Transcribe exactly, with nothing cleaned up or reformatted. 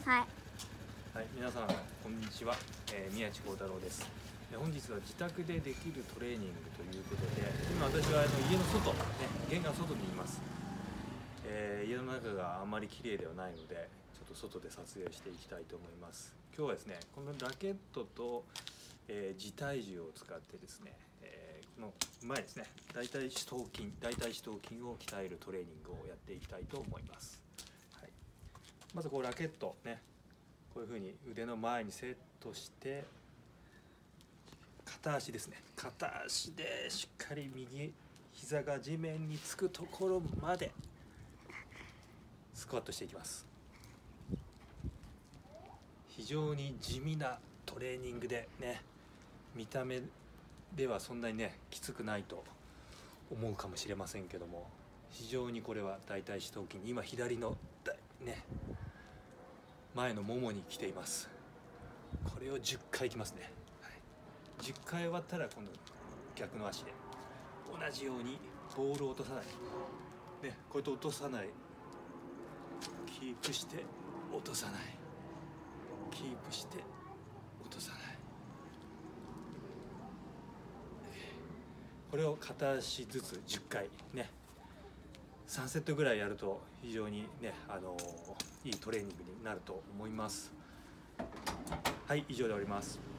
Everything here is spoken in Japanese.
はい。 はい、皆さんこんにちは、えー、宮地幸太郎です。えー本日は自宅でできるトレーニングということで、今私はあの家の外、ね、玄関外にいます。えー家の中があんまり綺麗ではないので、ちょっと外で撮影していきたいと思います。今日はですね、このラケットと、えー自体重を使ってですね、えーこの前ですね、大腿四頭筋、大腿四頭筋を鍛えるトレーニングをやっていきたいと思います。はい、まずこうラケットね、こういうふうに腕の前にセットして、片足ですね、片足でしっかり右膝が地面につくところまでスクワットしていきます。非常に地味なトレーニングでね、見た目ではそんなにねきつくないと思うかもしれませんけども、非常にこれは大腿四頭筋、今左のね前のももに来ています。これをじゅっかいいきますね。はい、じゅっかい終わったら今度逆の足で同じようにボールを落とさない、ね、こうやって落とさない、キープして落とさない、キープして落とさない、これを片足ずつじゅっかいね、さんセットぐらいやると非常にね、あのーいいトレーニングになると思います。はい、以上で終わります。